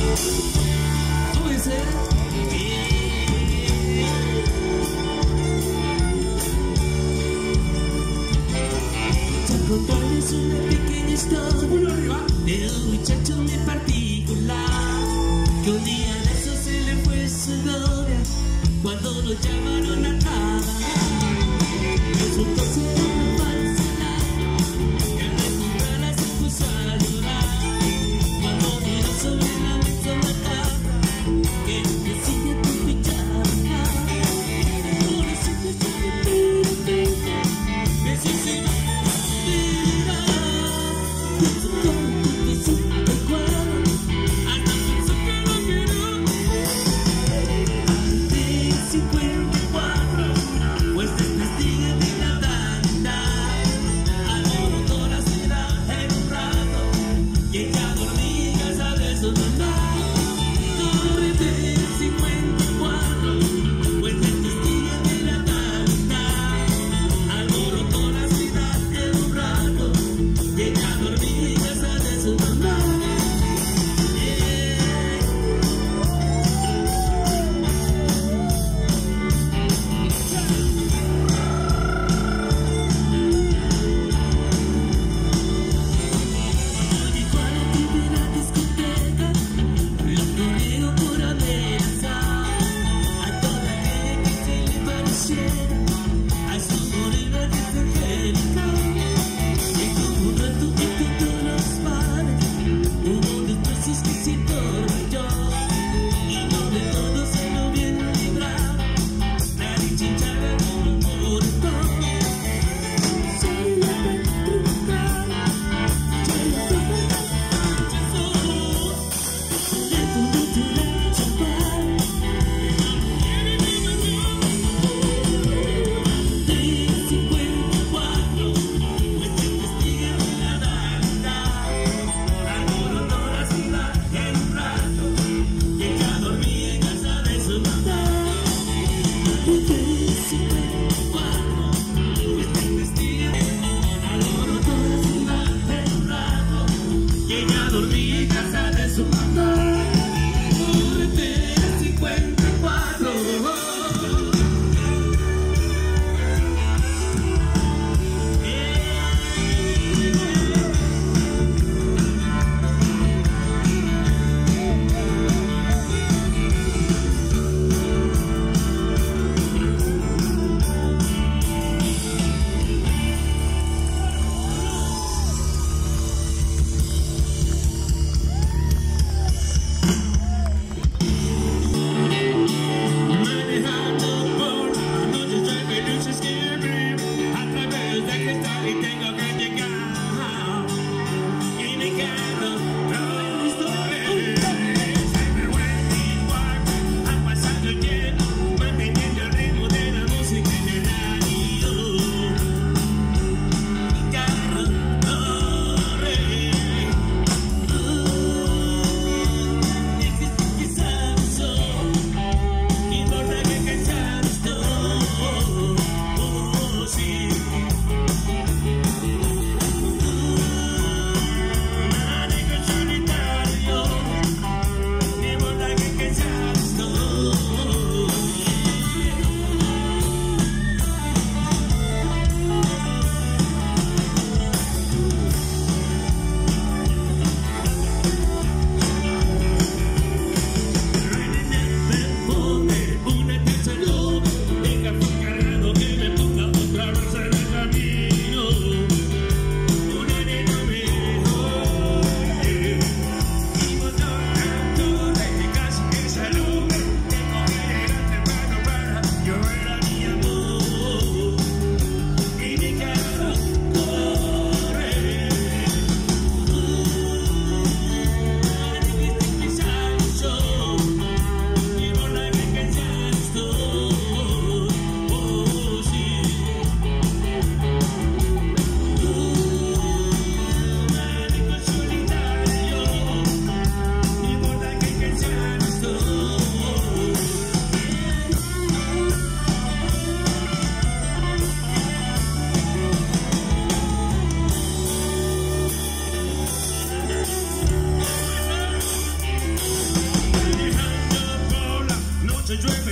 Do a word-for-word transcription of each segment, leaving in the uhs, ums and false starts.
¿Cómo dice? Te contarles una pequeña historia de un muchacho muy particular, que un día de eso se le fue su novia cuando lo llamaron a trabajar. Resultó ser una falsedad, y al encontrarla se puso a llorar cuando miró sobre la mesa una carta que decía tu pijama. Pobrecito, yo te pido pena, necesito vida. Pienso como tú te hiciste igual, hasta pienso que lo quiero. Ante cincuenta y cuatro, pues te testigo de la tarde.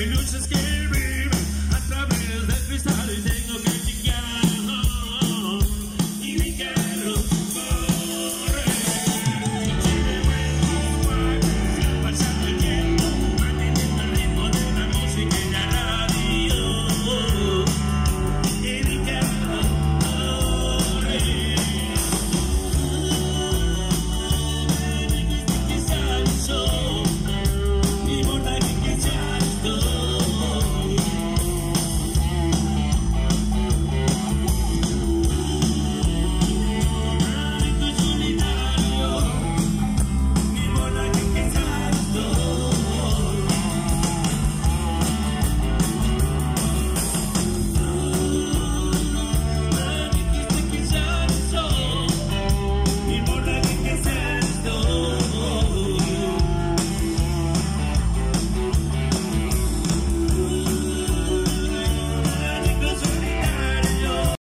Hay luces que